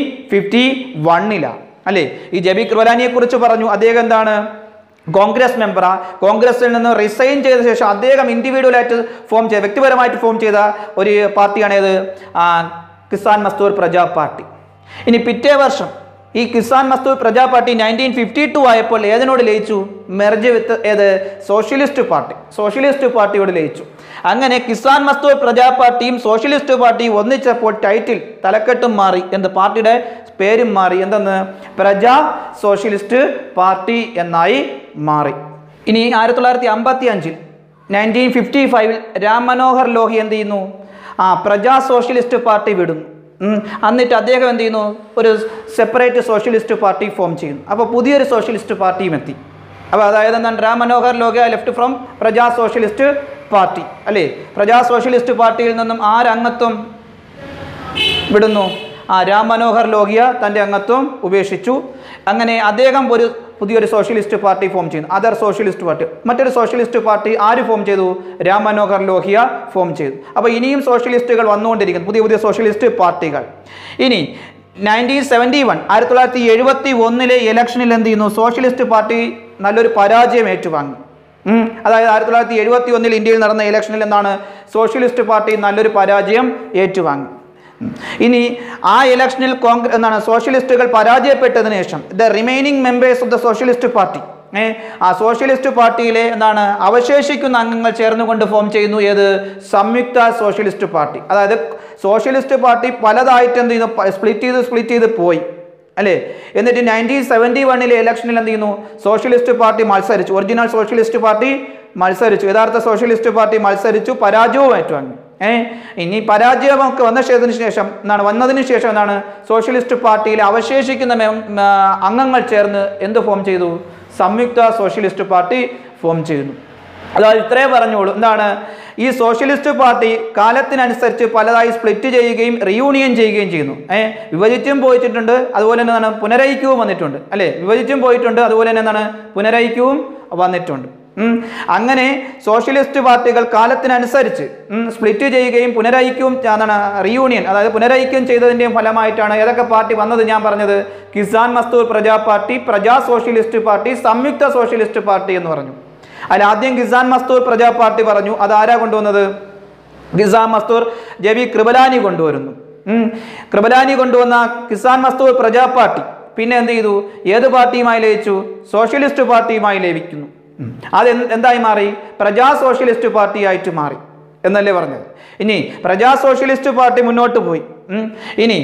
1951 അല്ലേ? ഈ JB കൃപലാനിയെ കുറിച്ച് പറഞ്ഞു. അദ്ദേഹം എന്താണ്? കോൺഗ്രസ് മെമ്പറാ. കോൺഗ്രസിൽ നിന്ന് റിസൈൻ ചെയ്ത ശേഷം അദ്ദേഹം ഇൻഡിവിജ്വലായിട്ട് ഫോം ചെയ്ത, വ്യക്തിപരമായിട്ട് ഫോം ചെയ്ത ഒരു പാർട്ടിയാണ് ഏത്? കിസാൻ മസ്ദൂർ പ്രജാ പാർട്ടി. ഇനി പിറ്റേ വർഷം ഈ കിസാൻ മസ്ദൂർ പ്രജാ പാർട്ടി 1952 ആയപ്പോൾ ഏതിനോട് ലയിച്ചു? മെർജ് വിത്ത് ഏത്? Socialist party. സോഷ്യലിസ്റ്റ് പാർട്ടിയോട് ലയിച്ചു. അങ്ങനെ കിസാൻ മസ്ദൂർ പ്രജാ പാർട്ടിയും സോഷ്യലിസ്റ്റ് പാർട്ടിയും ഒന്നിച്ചപ്പോൾ ടൈറ്റിൽ തലക്കെട്ടും മാറി. എന്ത്? പാർട്ടിയുടെ പേരും മാറി. എന്തെന്ന്? പ്രജാ സോഷ്യലിസ്റ്റ് പാർട്ടി എന്നായി മാറി. ഇനി 1955 1955 രാം മനോഹർ ലോഹി എന്ത് ചെയ്യുന്നു? പ്രജാ സോഷ്യലിസ്റ്റ് പാർട്ടി വിടുന്നു. എന്നിട്ട് അദ്ദേഹം എന്ത് ചെയ്യുന്നു? ഒരു സെപ്പറേറ്റ് സോഷ്യലിസ്റ്റ് പാർട്ടി ഫോം ചെയ്യുന്നു. അപ്പോൾ പുതിയൊരു സോഷ്യലിസ്റ്റ് പാർട്ടിയും എത്തി. അപ്പോൾ അതായത് എന്താണ്? Ram Manohar Lohia left from Praja socialist party അല്ലേ? പ്രജാ സോഷ്യലിസ്റ്റ് പാർട്ടിയിൽ നിന്നും ആരംഗത്വം വിടുന്നു? രാം മനോഹർ ലോഹ്യ തൻ്റെ അംഗത്വം ഉപേക്ഷിച്ചു. അങ്ങനെ അദ്ദേഹം ഒരു പുതിയൊരു സോഷ്യലിസ്റ്റ് പാർട്ടി ഫോം ചെയ്യുന്നു, അതർ സോഷ്യലിസ്റ്റ് പാർട്ടി. മറ്റൊരു സോഷ്യലിസ്റ്റ് പാർട്ടി ആര് ഫോം ചെയ്തു? രാം മനോഹർ ലോഹ്യ ഫോം ചെയ്തു. അപ്പോൾ ഇനിയും സോഷ്യലിസ്റ്റുകൾ വന്നുകൊണ്ടിരിക്കുന്നു, പുതിയ പുതിയ സോഷ്യലിസ്റ്റ് പാർട്ടികൾ. ഇനി 1971 1971 ഇലക്ഷനിൽ എന്ത് ചെയ്യുന്നു? സോഷ്യലിസ്റ്റ് പാർട്ടി നല്ലൊരു പരാജയം ഏറ്റുവാങ്ങി. അതായത് 1971 ഇന്ത്യയിൽ നടന്ന ഇലക്ഷനിൽ എന്താണ്? സോഷ്യലിസ്റ്റ് പാർട്ടി നല്ലൊരു പരാജയം ഏറ്റുവാങ്ങി. ഇനി ആ ഇലക്ഷനിൽ കോൺഗ്രസ് എന്താണ്? സോഷ്യലിസ്റ്റുകൾ പരാജയപ്പെട്ടതിന് ശേഷം the remaining members of the socialist party, ആ സോഷ്യലിസ്റ്റ് പാർട്ടിയിലെ എന്താണ്? അവശേഷിക്കുന്ന അംഗങ്ങൾ ചേർന്നുകൊണ്ട് ഫോം ചെയ്യുന്നു ഏത്? Samyukta socialist party. അതായത് സോഷ്യലിസ്റ്റ് പാർട്ടി പലതായിട്ട് എന്ത് ചെയ്യുന്നു? സ്പ്ലിറ്റ് ചെയ്ത് പോയി അല്ലേ? എന്നിട്ട് 1971 ഇലക്ഷനിൽ എന്ത് ചെയ്യുന്നു? സോഷ്യലിസ്റ്റ് പാർട്ടി മത്സരിച്ചു. ഒറിജിനൽ സോഷ്യലിസ്റ്റ് പാർട്ടി മത്സരിച്ചു. യഥാർത്ഥ സോഷ്യലിസ്റ്റ് പാർട്ടി മത്സരിച്ചു, പരാജയവും ഏറ്റുവാങ്ങി. ഇനി പരാജയമൊക്കെ വന്നതിന് ശേഷം എന്താണ്? സോഷ്യലിസ്റ്റ് പാർട്ടിയിലെ അവശേഷിക്കുന്ന അംഗങ്ങൾ ചേർന്ന് എന്ത് ഫോം ചെയ്തു? സംയുക്ത സോഷ്യലിസ്റ്റ് പാർട്ടി ഫോം ചെയ്യുന്നു. അതായത് ഇത്രേ പറഞ്ഞോളൂ. എന്താണ്? ഈ സോഷ്യലിസ്റ്റ് പാർട്ടി കാലത്തിനനുസരിച്ച് പലതായി സ്പ്ലിറ്റ് ചെയ്യുകയും റീയൂണിയൻ ചെയ്യുകയും ചെയ്യുന്നു. വിഭജിച്ചും പോയിട്ടുണ്ട്, അതുപോലെ തന്നെ എന്താണ്? പുനരൈക്യവും വന്നിട്ടുണ്ട് അല്ലേ? വിഭജിച്ചും പോയിട്ടുണ്ട്, അതുപോലെ തന്നെ എന്താണ്? പുനരൈക്യവും വന്നിട്ടുണ്ട്. അങ്ങനെ സോഷ്യലിസ്റ്റ് പാർട്ടികൾ കാലത്തിനനുസരിച്ച് സ്പ്ലിറ്റ് ചെയ്യുകയും പുനരൈക്യവും എന്താണ്? റീയൂണിയൻ, അതായത് പുനരൈക്യം ചെയ്തതിൻ്റെയും ഫലമായിട്ടാണ് ഏതൊക്കെ പാർട്ടി വന്നത്? ഞാൻ പറഞ്ഞത് Kisan Mazdoor Praja party, Praja socialist party, Samyukta socialist party എന്ന് പറഞ്ഞു. അതിൽ ആദ്യം കിസാൻ മസ്ദൂർ പ്രജാ പാർട്ടി പറഞ്ഞു. അതാരാ കൊണ്ടുവന്നത്? കിസാൻ മസ്ദൂർ JB കൃപലാനി കൊണ്ടുവരുന്നു. കൃപലാനി കൊണ്ടുവന്ന കിസാൻ മസ്ദൂർ പ്രജാ പാർട്ടി പിന്നെ എന്ത് ചെയ്തു? ഏത് പാർട്ടിയുമായി ലയിച്ചു? സോഷ്യലിസ്റ്റ് പാർട്ടിയുമായി ലയിക്കുന്നു. അത് എന്തായി മാറി? പ്രജാ സോഷ്യലിസ്റ്റ് പാർട്ടി ആയിട്ട് മാറി എന്നല്ലേ പറഞ്ഞത്. ഇനി പ്രജാ സോഷ്യലിസ്റ്റ് പാർട്ടി മുന്നോട്ട് പോയി. ഇനി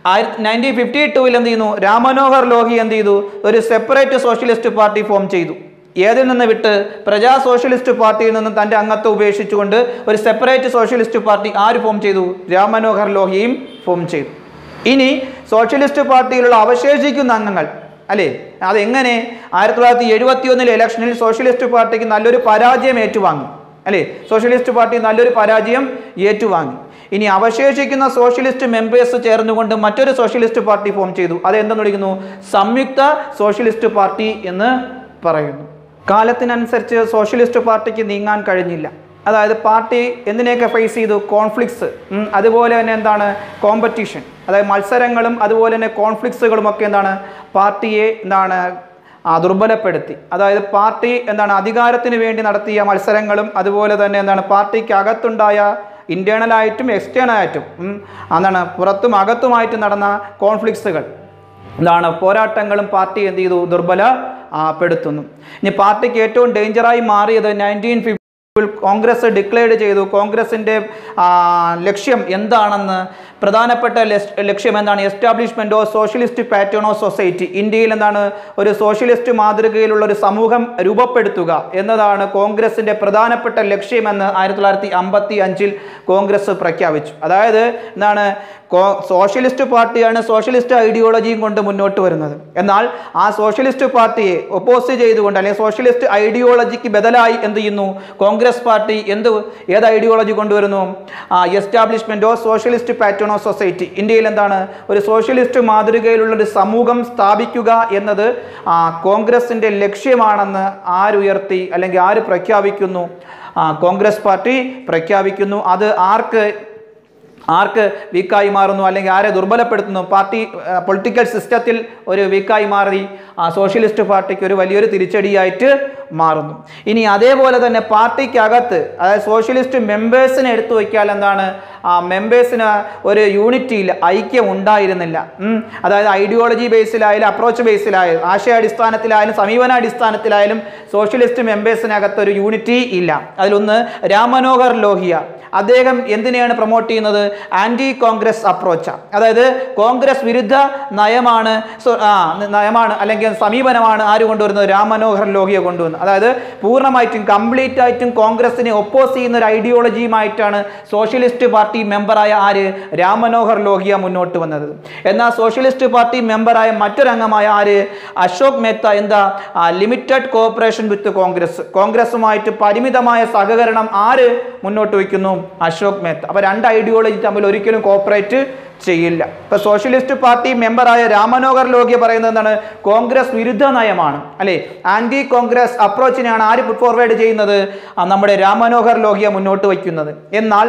1952 എന്ത് ചെയ്യുന്നു? രാം മനോഹർ ലോഹി എന്ത് ചെയ്തു? ഒരു സെപ്പറേറ്റ് സോഷ്യലിസ്റ്റ് പാർട്ടി ഫോം ചെയ്തു. ഏതിൽ നിന്ന് വിട്ട്? പ്രജാ സോഷ്യലിസ്റ്റ് പാർട്ടിയിൽ നിന്നും തൻ്റെ അംഗത്വം ഉപേക്ഷിച്ചുകൊണ്ട് ഒരു സെപ്പറേറ്റ് സോഷ്യലിസ്റ്റ് പാർട്ടി ആര് ഫോം ചെയ്തു? രാം മനോഹർ ലോഹിയും ഫോം ചെയ്തു. ഇനി സോഷ്യലിസ്റ്റ് പാർട്ടിയിലുള്ള അവശേഷിക്കുന്ന അംഗങ്ങൾ അല്ലേ? അതെങ്ങനെ? 1971 ഇലക്ഷനിൽ സോഷ്യലിസ്റ്റ് പാർട്ടിക്ക് നല്ലൊരു പരാജയം ഏറ്റുവാങ്ങി അല്ലേ? സോഷ്യലിസ്റ്റ് പാർട്ടി നല്ലൊരു പരാജയം ഏറ്റുവാങ്ങി. ഇനി അവശേഷിക്കുന്ന സോഷ്യലിസ്റ്റ് മെമ്പേഴ്സ് ചേർന്നുകൊണ്ട് മറ്റൊരു സോഷ്യലിസ്റ്റ് പാർട്ടി ഫോം ചെയ്തു. അത് എന്തെന്ന് വിളിക്കുന്നു? സംയുക്ത സോഷ്യലിസ്റ്റ് പാർട്ടി എന്ന് പറയുന്നു. കാലത്തിനനുസരിച്ച് സോഷ്യലിസ്റ്റ് പാർട്ടിക്ക് നീങ്ങാൻ കഴിഞ്ഞില്ല. അതായത് പാർട്ടി എന്തിനെയൊക്കെ ഫേസ് ചെയ്തു? കോൺഫ്ലിക്ട്സ്, അതുപോലെ തന്നെ എന്താണ്? കോമ്പറ്റീഷൻ, അതായത് മത്സരങ്ങളും അതുപോലെ തന്നെ കോൺഫ്ലിക്ട്സുകളും ഒക്കെ എന്താണ്? പാർട്ടിയെ എന്താണ്? ദുർബലപ്പെടുത്തി. അതായത് പാർട്ടി എന്താണ്? അധികാരത്തിന് വേണ്ടി നടത്തിയ മത്സരങ്ങളും അതുപോലെ തന്നെ എന്താണ്? പാർട്ടിക്ക് അകത്തുണ്ടായ ഇന്റേണലായിട്ടും എക്സ്റ്റേണലായിട്ടും എന്താണ്? പുറത്തും അകത്തുമായിട്ട് നടന്ന കോൺഫ്ലിക്ട്സുകൾ എന്താണ്? പോരാട്ടങ്ങളും പാർട്ടി എന്ത് ചെയ്തു? ദുർബലപ്പെടുത്തുന്നു. ഇനി പാർട്ടിക്ക് ഏറ്റവും ഡേഞ്ചറായി മാറിയത് 1950 പീപ്പിൾ കോൺഗ്രസ് ഡിക്ലെയർ ചെയ്തു. കോൺഗ്രസിൻ്റെ ലക്ഷ്യം എന്താണെന്ന്, പ്രധാനപ്പെട്ട ലക്ഷ്യം എന്താണ്? Establishment of socialist pattern of society, ഇന്ത്യയിൽ എന്താണ് ഒരു സോഷ്യലിസ്റ്റ് മാതൃകയിലുള്ള ഒരു സമൂഹം രൂപപ്പെടുത്തുക എന്നതാണ് കോൺഗ്രസിൻ്റെ പ്രധാനപ്പെട്ട ലക്ഷ്യമെന്ന് 1955 കോൺഗ്രസ് പ്രഖ്യാപിച്ചു. അതായത് എന്താണ്, സോഷ്യലിസ്റ്റ് പാർട്ടിയാണ് സോഷ്യലിസ്റ്റ് ഐഡിയോളജിയും കൊണ്ട് മുന്നോട്ട് വരുന്നത്. എന്നാൽ ആ സോഷ്യലിസ്റ്റ് പാർട്ടിയെ ഒപ്പോസ് ചെയ്തുകൊണ്ട് അല്ലെങ്കിൽ സോഷ്യലിസ്റ്റ് ഐഡിയോളജിക്ക് ബദലായി എന്ത് ചെയ്യുന്നു? കോൺഗ്രസ് പാർട്ടി ഏത് ഐഡിയോളജി കൊണ്ടുവരുന്നു? Establishment of socialist pattern of society, ഇന്ത്യയിൽ എന്താണ് ഒരു സോഷ്യലിസ്റ്റ് മാതൃകയിലുള്ള ഒരു സമൂഹം സ്ഥാപിക്കുക എന്നത് കോൺഗ്രസിൻ്റെ ലക്ഷ്യമാണെന്ന് ആരുയർത്തി അല്ലെങ്കിൽ ആര് പ്രഖ്യാപിക്കുന്നു? കോൺഗ്രസ് പാർട്ടി പ്രഖ്യാപിക്കുന്നു. അത് ആർക്ക് വീക്കായി മാറുന്നു അല്ലെങ്കിൽ ആരെ ദുർബലപ്പെടുത്തുന്നു? പാർട്ടി പൊളിറ്റിക്കൽ സിസ്റ്റത്തിൽ ഒരു വീക്കായി മാറി സോഷ്യലിസ്റ്റ് പാർട്ടിക്ക് ഒരു വലിയൊരു തിരിച്ചടിയായിട്ട് മാറുന്നു. ഇനി അതേപോലെ തന്നെ പാർട്ടിക്കകത്ത്, അതായത് സോഷ്യലിസ്റ്റ് മെമ്പേഴ്സിനെ എടുത്തു വയ്ക്കാൽ എന്താണ്, മെമ്പേഴ്സിന് ഒരു യൂണിറ്റി ഇല്ല, ഐക്യം ഉണ്ടായിരുന്നില്ല. അതായത് ഐഡിയോളജി ബേസിലായാലും അപ്രോച്ച് ബേസിലായാലും ആശയാടിസ്ഥാനത്തിലായാലും സമീപനാടിസ്ഥാനത്തിലായാലും സോഷ്യലിസ്റ്റ് മെമ്പേഴ്സിനകത്ത് ഒരു യൂണിറ്റി ഇല്ല. അതിലൊന്ന് രാം മനോഹർ ലോഹിയ, അദ്ദേഹം എന്തിനെയാണ് പ്രൊമോട്ട് ചെയ്യുന്നത്? ആൻറ്റി കോൺഗ്രസ് അപ്രോച്ചാണ്. അതായത് കോൺഗ്രസ് വിരുദ്ധ നയമാണ് അല്ലെങ്കിൽ സമീപനമാണ് ആര് കൊണ്ടുവരുന്നത്? രാം മനോഹർ ലോഹിയ കൊണ്ടുവന്നത്. അതായത് പൂർണ്ണമായിട്ടും കംപ്ലീറ്റ് ആയിട്ടും കോൺഗ്രസിനെ ഒപ്പോസ് ചെയ്യുന്ന ഒരു ഐഡിയോളജിയുമായിട്ടാണ് സോഷ്യലിസ്റ്റ് പാർട്ടി മെമ്പറായ രാം മനോഹർ ലോഹിയ മുന്നോട്ട് വന്നത്. എന്നാൽ സോഷ്യലിസ്റ്റ് പാർട്ടി മെമ്പറായ മറ്റൊരംഗമായ Ashok Mehta limited cooperation with കോൺഗ്രസുമായിട്ട് പരിമിതമായ സഹകരണം മുന്നോട്ട് വയ്ക്കുന്നു? അശോക് മേത്ത. അപ്പോൾ രണ്ട് ഐഡിയോളജി തമ്മിൽ ഒരിക്കലും കോപ്പറേറ്റ് ചെയ്യില്ല. ഇപ്പൊ സോഷ്യലിസ്റ്റ് പാർട്ടി മെമ്പറായ രാം മനോഹർ ലോഹിയ പറയുന്നത് എന്താണ്? കോൺഗ്രസ് വിരുദ്ധ നയമാണ്, അല്ലെ, ആന്റി കോൺഗ്രസ് അപ്രോച്ചിനെയാണ് ആര് പുട്ട് ഫോർവേഡ് ചെയ്യുന്നത്? നമ്മുടെ രാം മനോഹർ ലോഹിയ മുന്നോട്ട് വയ്ക്കുന്നത്. എന്നാൽ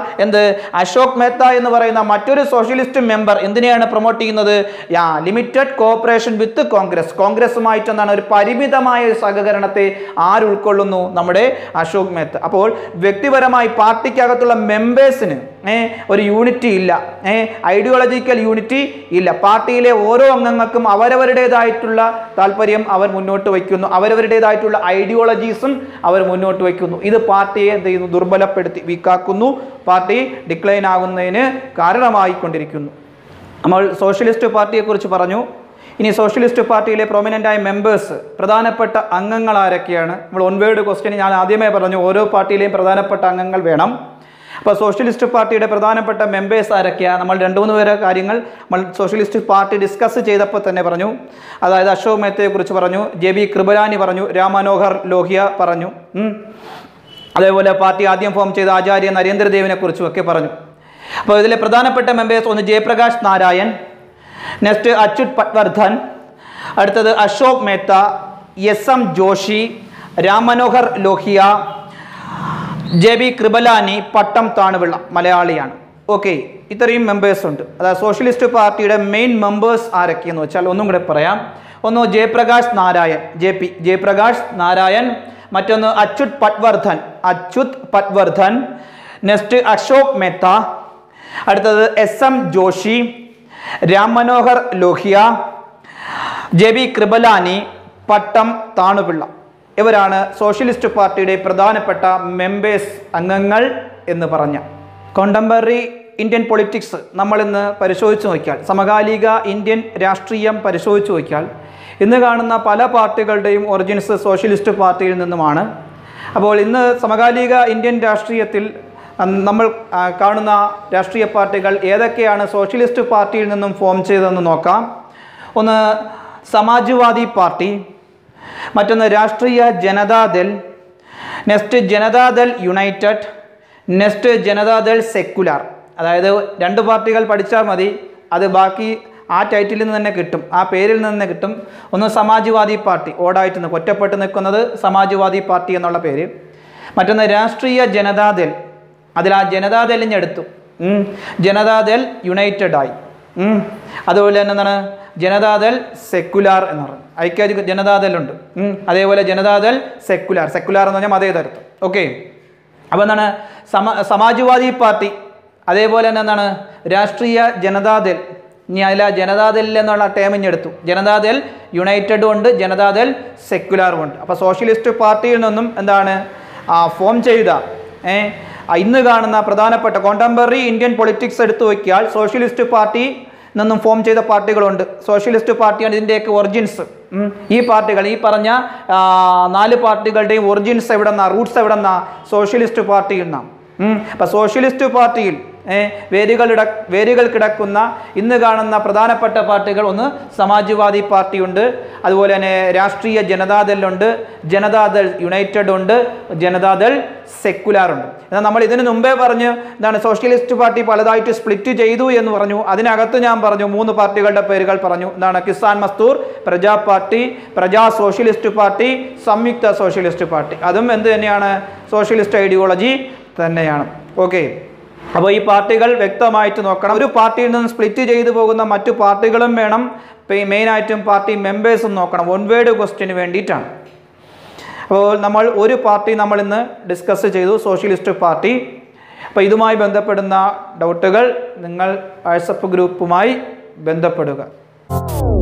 അശോക് മേത്ത എന്ന് പറയുന്ന മറ്റൊരു സോഷ്യലിസ്റ്റ് മെമ്പർ എന്തിനെയാണ് പ്രൊമോട്ട് ചെയ്യുന്നത്? ലിമിറ്റഡ് കോഓപ്പറേഷൻ വിത്ത് കോൺഗ്രസുമായിട്ട് എന്താണ് ഒരു പരിമിതമായ സഹകരണത്തെ ഉൾക്കൊള്ളുന്നു? നമ്മുടെ അശോക് മേത്ത. അപ്പോൾ വ്യക്തിപരമായി പാർട്ടിക്കകത്തുള്ള മെമ്പേഴ്സിന് ഒരു യൂണിറ്റി ഇല്ല, ഐഡിയോളജിക്കൽ യൂണിറ്റി ഇല്ല. പാർട്ടിയിലെ ഓരോ അംഗങ്ങൾക്കും അവരവരുടേതായിട്ടുള്ള താല്പര്യം അവർ മുന്നോട്ട് വയ്ക്കുന്നു, അവരവരുടേതായിട്ടുള്ള ഐഡിയോളജീസും അവർ മുന്നോട്ട് വയ്ക്കുന്നു. ഇത് പാർട്ടിയെ എന്ത് ചെയ്യുന്നു? ദുർബലപ്പെടുത്തി വീക്കാക്കുന്നു, പാർട്ടി ഡിക്ലൈൻ ആകുന്നതിന് കാരണമായിക്കൊണ്ടിരിക്കുന്നു. നമ്മൾ സോഷ്യലിസ്റ്റ് പാർട്ടിയെക്കുറിച്ച് പറഞ്ഞു. ഇനി സോഷ്യലിസ്റ്റ് പാർട്ടിയിലെ പ്രൊമിനൻ്റായ മെമ്പേഴ്സ്, പ്രധാനപ്പെട്ട അംഗങ്ങൾ ആരൊക്കെയാണ്? നമ്മൾ വൺ വേർഡ് ക്വസ്റ്റ്യൻ ഞാൻ ആദ്യമേ പറഞ്ഞു, ഓരോ പാർട്ടിയിലെയും പ്രധാനപ്പെട്ട അംഗങ്ങൾ വേണം. അപ്പോൾ സോഷ്യലിസ്റ്റ് പാർട്ടിയുടെ പ്രധാനപ്പെട്ട മെമ്പേഴ്സ് ആരൊക്കെയാണ്? നമ്മൾ 2-3 പേരെ കാര്യങ്ങൾ നമ്മൾ സോഷ്യലിസ്റ്റ് പാർട്ടി ഡിസ്കസ് ചെയ്തപ്പോൾ തന്നെ പറഞ്ഞു. അതായത് അശോക് മേത്തയെക്കുറിച്ച് പറഞ്ഞു, JB കൃപലാനി പറഞ്ഞു, രാം മനോഹർ ലോഹിയ പറഞ്ഞു. അതേപോലെ പാർട്ടി ആദ്യം ഫോം ചെയ്ത ആചാര്യ നരേന്ദ്രദേവിനെ കുറിച്ചും ഒക്കെ പറഞ്ഞു. അപ്പോൾ ഇതിലെ പ്രധാനപ്പെട്ട മെമ്പേഴ്സ് ഒന്ന് ജയപ്രകാശ് നാരായൺ, നെക്സ്റ്റ് അച്യുത് പട്വർധൻ, അടുത്തത് അശോക് മേത്ത, SM ജോഷി, രാം മനോഹർ ലോഹിയ, JB കൃപലാനി, പട്ടം താണുപിള്ള, മലയാളിയാണ്. ഓക്കെ, ഇത്രയും മെമ്പേഴ്സ് ഉണ്ട്. അതായത് സോഷ്യലിസ്റ്റ് പാർട്ടിയുടെ മെയിൻ മെമ്പേഴ്സ് ആരൊക്കെയെന്ന് വെച്ചാൽ ഒന്നും കൂടെ പറയാം. ഒന്ന് ജയപ്രകാശ് നാരായൺ, ജയപ്രകാശ് നാരായൺ, മറ്റൊന്ന് അച്യുത് പട്വർധൻ, നെക്സ്റ്റ് അശോക് മേത്ത, അടുത്തത് SM ജോഷി, രാം മനോഹർ ലോഹിയ, JB കൃപലാനി, പട്ടം താണുപിള്ള. ഇവരാണ് സോഷ്യലിസ്റ്റ് പാർട്ടിയുടെ പ്രധാനപ്പെട്ട മെമ്പേഴ്സ്, അംഗങ്ങൾ എന്ന് പറഞ്ഞ. കോണ്ടംപററി ഇന്ത്യൻ പൊളിറ്റിക്സ് നമ്മളിന്ന് പരിശോധിച്ച് നോക്കിയാൽ, സമകാലിക ഇന്ത്യൻ രാഷ്ട്രീയം പരിശോധിച്ച് നോക്കിയാൽ, ഇന്ന് കാണുന്ന പല പാർട്ടികളുടെയും ഒറിജിൻസ് സോഷ്യലിസ്റ്റ് പാർട്ടിയിൽ നിന്നുമാണ്. അപ്പോൾ ഇന്ന് സമകാലിക ഇന്ത്യൻ രാഷ്ട്രീയത്തിൽ നമ്മൾ കാണുന്ന രാഷ്ട്രീയ പാർട്ടികൾ ഏതൊക്കെയാണ് സോഷ്യലിസ്റ്റ് പാർട്ടിയിൽ നിന്നും ഫോം ചെയ്തതെന്ന് നോക്കാം. ഒന്ന് സമാജ്വാദി പാർട്ടി, മറ്റൊന്ന് Rashtriya Janata Dal, next Janata Dal united, next Janata Dal secular. അതായത് 2 പാർട്ടികൾ പഠിച്ചാൽ മതി, അത് ബാക്കി ആ ടൈറ്റിലിൽ നിന്ന് തന്നെ കിട്ടും, ആ പേരിൽ നിന്ന് തന്നെ കിട്ടും. ഒന്ന് സമാജ്വാദി പാർട്ടി, ഓടായിട്ട് ഒറ്റപ്പെട്ട് നിൽക്കുന്നത് സമാജ്വാദി പാർട്ടി എന്നുള്ള പേര്. മറ്റൊന്ന് രാഷ്ട്രീയ ജനതാദൾ, അതിൽ ആ ജനതാദളിഞ്ഞെടുത്തു, ജനതാദൾ യുണൈറ്റഡ് ആയി. അതുപോലെ തന്നെ എന്താണ് ജനതാദൾ സെക്കുലാർ എന്ന് പറയുന്നത്, ഐക്യ ജനതാദളുണ്ട്. അതേപോലെ ജനതാദൾ സെക്കുലാർ എന്ന് പറഞ്ഞാൽ മതേതരത്വം. ഓക്കെ, അപ്പോൾ എന്താണ് സമാജ്വാദി പാർട്ടി, അതേപോലെ തന്നെ എന്താണ് രാഷ്ട്രീയ ജനതാദൾ. ഇനി അതിൽ ജനതാദളിൽ എന്നുള്ള ടേമിഞ്ഞെടുത്തു, ജനതാദൾ യുണൈറ്റഡും ഉണ്ട്, ജനതാദൾ സെക്കുലാറും ഉണ്ട്. അപ്പോൾ സോഷ്യലിസ്റ്റ് പാർട്ടിയിൽ നിന്നും എന്താണ് ഫോം ചെയ്ത ഇന്ന് കാണുന്ന പ്രധാനപ്പെട്ട കോണ്ടംപററി ഇന്ത്യൻ പൊളിറ്റിക്സ് എടുത്തു നോക്കിയാൽ സോഷ്യലിസ്റ്റ് പാർട്ടി നിന്നും ഫോം ചെയ്ത പാർട്ടികളുണ്ട്. സോഷ്യലിസ്റ്റ് പാർട്ടിയാണ് ഇതിൻ്റെയൊക്കെ ഒറിജിൻസ്. ഈ പാർട്ടികൾ, ഈ പറഞ്ഞ 4 പാർട്ടികളുടെയും ഒറിജിൻസ് എവിടെ നിന്നാ, റൂട്ട്സ് എവിടെ നിന്നാ? സോഷ്യലിസ്റ്റ് പാർട്ടിയിൽ നിന്നാണ്. അപ്പം സോഷ്യലിസ്റ്റ് പാർട്ടിയിൽ വേരുകൾ കിടക്കുന്ന ഇന്ന് കാണുന്ന പ്രധാനപ്പെട്ട പാർട്ടികൾ, ഒന്ന് സമാജ്വാദി പാർട്ടിയുണ്ട്, അതുപോലെ തന്നെ രാഷ്ട്രീയ ജനതാദളുണ്ട്, ജനതാദൾ യുണൈറ്റഡ് ഉണ്ട്, ജനതാദൾ സെക്കുലാർ ഉണ്ട്. എന്നാൽ നമ്മൾ ഇതിനു മുമ്പേ പറഞ്ഞു എന്താണ്, സോഷ്യലിസ്റ്റ് പാർട്ടി പലതായിട്ട് സ്പ്ലിറ്റ് ചെയ്തു എന്ന് പറഞ്ഞു. അതിനകത്ത് ഞാൻ പറഞ്ഞു 3 പാർട്ടികളുടെ പേരുകൾ പറഞ്ഞു. എന്താണ്? Kisan Mazdoor, Praja party, Praja socialist party, Samyukta socialist party. അതും എന്ത് തന്നെയാണ്? സോഷ്യലിസ്റ്റ് ഐഡിയോളജി തന്നെയാണ്. ഓക്കെ, അപ്പോൾ ഈ പാർട്ടികൾ വ്യക്തമായിട്ട് നോക്കണം. ഒരു പാർട്ടിയിൽ നിന്ന് സ്പ്ലിറ്റ് ചെയ്തു പോകുന്ന മറ്റു പാർട്ടികളും വേണം. മെയിനായിട്ടും പാർട്ടി മെമ്പേഴ്സും നോക്കണം. 1 വേർഡ് ക്വസ്റ്റ്യന് വേണ്ടിയിട്ടാണ്. അപ്പോൾ നമ്മൾ ഒരു പാർട്ടി നമ്മൾ ഇന്ന് ഡിസ്കസ് ചെയ്തു, സോഷ്യലിസ്റ്റ് പാർട്ടി. അപ്പോൾ ഇതുമായി ബന്ധപ്പെടുന്ന ഡൗട്ടുകൾ നിങ്ങൾ വാട്സപ്പ് ഗ്രൂപ്പുമായി ബന്ധപ്പെടുക.